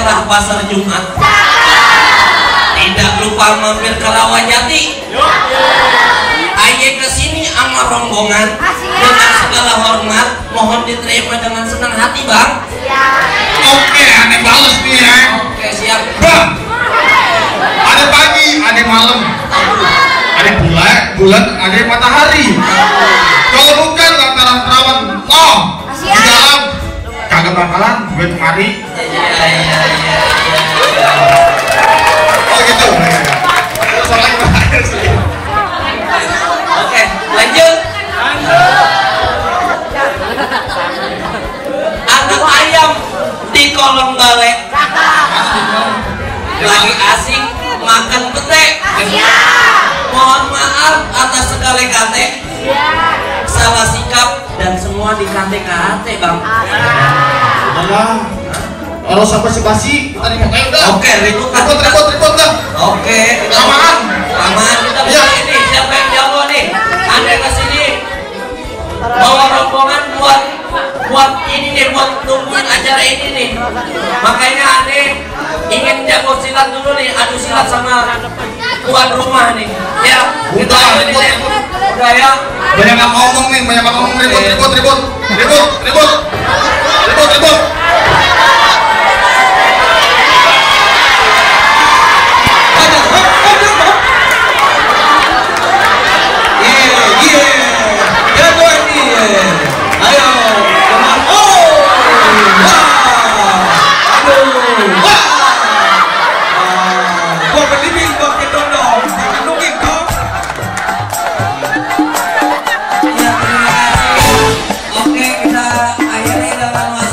daerah Pasar Jumat. Tidak lupa mampir ke Rawajati. Aye kesini sama rombongan dengan segala hormat, mohon diterima dengan senang hati, Bang. Oke, aneh bales nih ya. Oke, siap. Bang, ada pagi, ada malam, ada bulan, ada matahari. Kalau bukan lantaran perawan, di dalam kagak bakalan gue kemari. Oh gitu. Oke, lanjut. Anak ayam di kolong balai lagi asik makan pete. Mohon maaf atas segala kate, salah sikap dan semua dikate-kate, Bang. Kalau sampai basi tadi makanya udah. Oke, ribut dah. Oke, Lamaan kita bisa ini. Siapa yang jago nih? Anda kesini bawa rombongan buat ini nih, buat nungguin acara ini nih. Makanya Anda ingin jago silat dulu nih, adu silat sama tuan rumah nih. Ya, kita ini nih. Udah ya. banyak ngomong nih, ribut. Oke, kita akhiri dengan